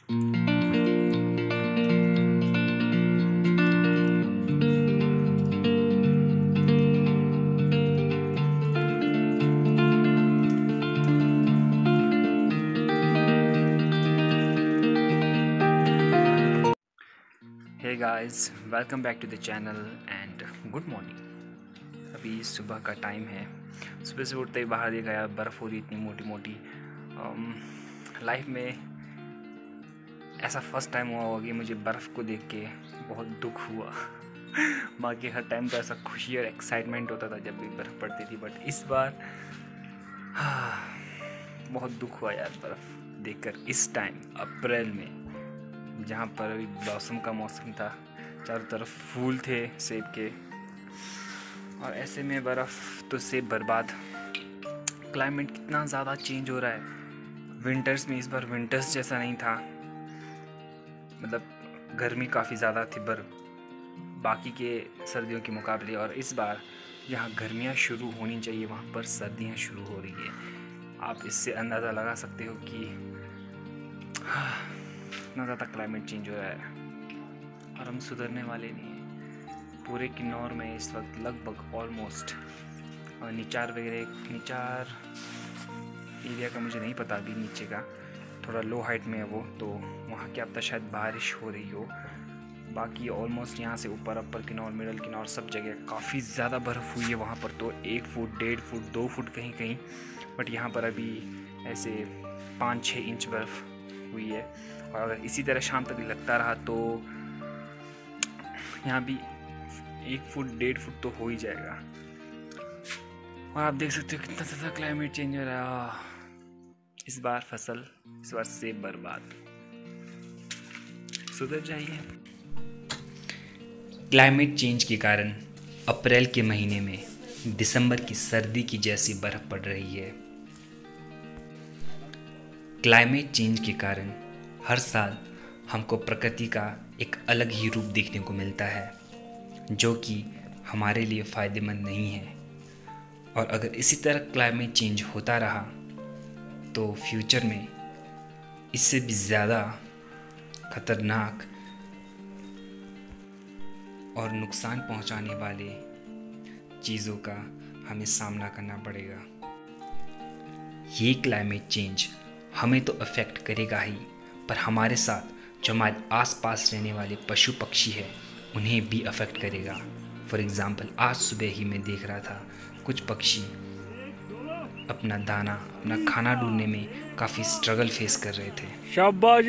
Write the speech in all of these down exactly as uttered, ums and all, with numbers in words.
Hey guys, welcome back to the channel and good morning. अभी सुबह का time है। सुबह से उठते ही बाहर देखा यार बर्फ़ हो रही इतनी मोटी मोटी। लाइफ में ऐसा फर्स्ट टाइम हुआ होगा कि मुझे बर्फ़ को देख के बहुत दुख हुआ। बाकी हर टाइम तो ऐसा खुशी और एक्साइटमेंट होता था जब भी बर्फ़ पड़ती थी, बट इस बार हाँ, बहुत दुख हुआ यार बर्फ़ देखकर। इस टाइम अप्रैल में जहाँ पर अभी ब्लॉसम का मौसम था, चारों तरफ फूल थे सेब के, और ऐसे में बर्फ़ तो सेब बर्बाद। क्लाइमेट कितना ज़्यादा चेंज हो रहा है। विंटर्स में इस बार विंटर्स जैसा नहीं था, मतलब गर्मी काफ़ी ज़्यादा थी बर बाकी के सर्दियों के मुकाबले, और इस बार जहाँ गर्मियाँ शुरू होनी चाहिए वहाँ पर सर्दियाँ शुरू हो रही है। आप इससे अंदाज़ा लगा सकते हो कि इतना ज़्यादा क्लाइमेट चेंज हो रहा है और हम सुधरने वाले नहीं हैं। पूरे किन्नौर में इस वक्त लगभग ऑलमोस्ट, और निचार वगैरह निचार एरिया का मुझे नहीं पता, अभी नीचे का थोड़ा लो हाइट में है वो, तो वहाँ क्या पता शायद बारिश हो रही हो। बाकी ऑलमोस्ट यहाँ से ऊपर अपर किन्नौर, मिडल किन्नौर सब जगह काफ़ी ज़्यादा बर्फ़ हुई है। वहाँ पर तो एक फुट डेढ़ फुट दो फुट कहीं कहीं, बट यहाँ पर अभी ऐसे पाँच छः इंच बर्फ़ हुई है। और अगर इसी तरह शाम तक लगता रहा तो यहाँ भी एक फुट डेढ़ फुट तो हो ही जाएगा। और आप देख सकते हो कितना ज़्यादा क्लाइमेट चेंज हो रहा है। इस बार फसल, इस बार सेब बर्बाद। सुधर जाइए। क्लाइमेट चेंज के कारण अप्रैल के महीने में दिसंबर की सर्दी की जैसी बर्फ पड़ रही है। क्लाइमेट चेंज के कारण हर साल हमको प्रकृति का एक अलग ही रूप देखने को मिलता है, जो कि हमारे लिए फ़ायदेमंद नहीं है। और अगर इसी तरह क्लाइमेट चेंज होता रहा तो फ्यूचर में इससे भी ज़्यादा खतरनाक और नुकसान पहुंचाने वाले चीज़ों का हमें सामना करना पड़ेगा। ये क्लाइमेट चेंज हमें तो अफेक्ट करेगा ही, पर हमारे साथ जो हमारे आसपास रहने वाले पशु पक्षी हैं उन्हें भी अफेक्ट करेगा। फॉर एग्ज़ाम्पल आज सुबह ही मैं देख रहा था कुछ पक्षी अपना दाना, अपना खाना ढूंढने में काफ़ी स्ट्रगल फेस कर रहे थे। शाबाश।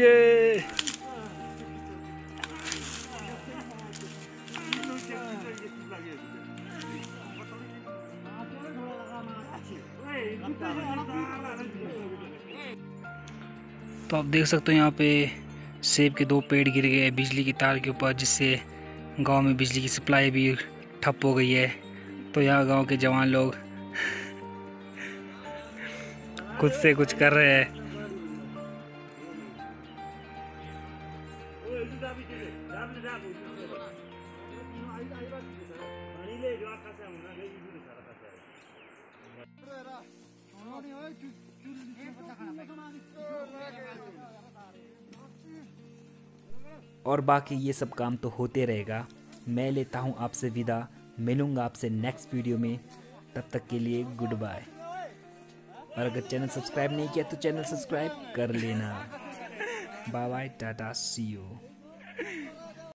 तो आप देख सकते हो यहाँ पे सेब के दो पेड़ गिर गए बिजली की तार के ऊपर, जिससे गांव में बिजली की सप्लाई भी ठप हो गई है। तो यहाँ गांव के जवान लोग खुद से कुछ कर रहे हैं। और बाकी ये सब काम तो होते रहेगा। मैं लेता हूँ आपसे विदा, मिलूँगा आपसे नेक्स्ट वीडियो में। तब तक के लिए गुड बाय। और अगर चैनल सब्सक्राइब नहीं किया तो चैनल सब्सक्राइब कर लेना। Bye bye, tata, see you.